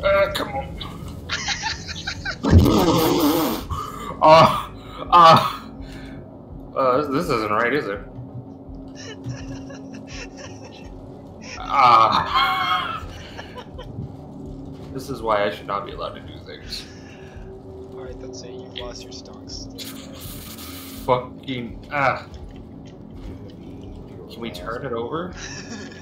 Come on. This isn't right, is it? This is why I should not be allowed to do things. Alright, that's it. You've lost your stonks. Fucking Can we turn it over?